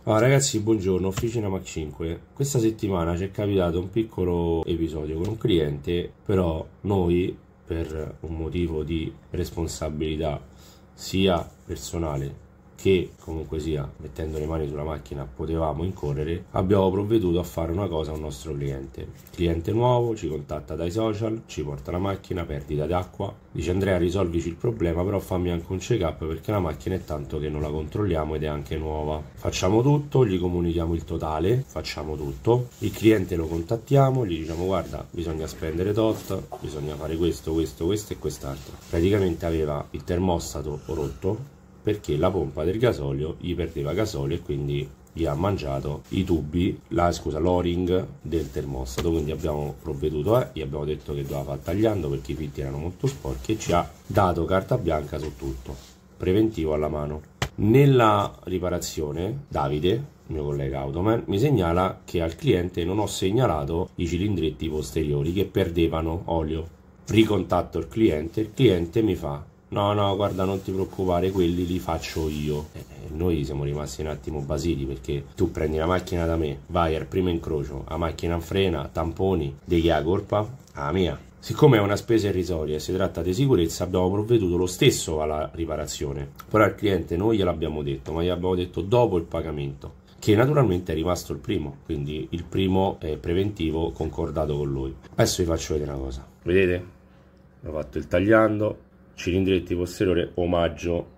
Ah, ragazzi, buongiorno, Officina Mac 5. Questa settimana ci è capitato un piccolo episodio con un cliente, però noi, per un motivo di responsabilità sia personale che comunque sia mettendo le mani sulla macchina potevamo incorrere, abbiamo provveduto a fare una cosa a un nostro cliente. Cliente nuovo, ci contatta dai social, ci porta la macchina, perdita d'acqua, dice: Andrea, risolvici il problema, però fammi anche un check up perché la macchina è tanto che non la controlliamo ed è anche nuova. Facciamo tutto, gli comunichiamo il totale, facciamo tutto, il cliente lo contattiamo, gli diciamo: guarda, bisogna spendere tot, bisogna fare questo, questo, questo e quest'altro. Praticamente aveva il termostato rotto perché la pompa del gasolio gli perdeva gasolio e quindi gli ha mangiato i tubi, l'o-ring del termostato. Quindi abbiamo provveduto, gli abbiamo detto che doveva far tagliando perché i fitti erano molto sporchi e ci ha dato carta bianca su tutto, preventivo alla mano. Nella riparazione Davide, il mio collega Automan, mi segnala che al cliente non ho segnalato i cilindretti posteriori che perdevano olio. Ricontatto il cliente mi fa: no, guarda, non ti preoccupare, quelli li faccio io. Noi siamo rimasti un attimo basiti, perché tu prendi la macchina da me, vai al primo incrocio, la macchina frena, tamponi, di chi ha la colpa? La mia. Siccome è una spesa irrisoria e si tratta di sicurezza, abbiamo provveduto lo stesso alla riparazione. Però al cliente noi gliel'abbiamo detto, ma gliel'abbiamo detto dopo il pagamento, che naturalmente è rimasto il primo, quindi il primo è preventivo concordato con lui. Adesso vi faccio vedere una cosa, vedete? Ho fatto il tagliando, cilindretti posteriore, omaggio.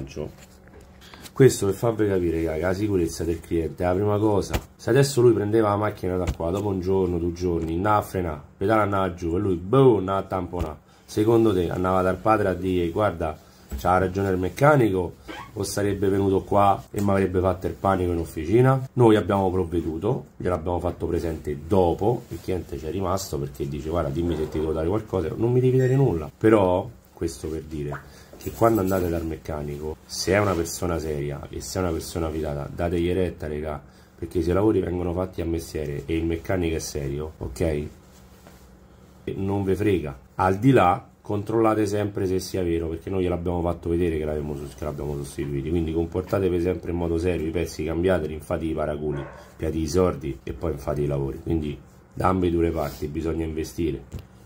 Questo per farvi capire che la sicurezza del cliente è la prima cosa. Se adesso lui prendeva la macchina da qua, dopo un giorno, 2 giorni, andava a frenare, pedale andava giù, e lui boh, andava a tamponare, secondo te andava dal padre a dire: guarda, c'ha ragione il meccanico, o sarebbe venuto qua e mi avrebbe fatto il panico in officina? Noi abbiamo provveduto, gliel'abbiamo fatto presente dopo, il cliente ci è rimasto perché dice: guarda, dimmi se ti devo dare qualcosa. Non mi devi dare nulla. Però questo per dire che quando andate dal meccanico, se è una persona seria e se è una persona fidata, dategli retta, regà, perché se i lavori vengono fatti a mestiere e il meccanico è serio, ok? Non ve frega. Al di là, controllate sempre se sia vero, perché noi gliel'abbiamo fatto vedere che l'abbiamo sostituito. Quindi comportatevi sempre in modo serio, i pezzi cambiateli, infate i paraculi, piati i sordi e poi infate i lavori. Quindi da ambedue le parti bisogna investire.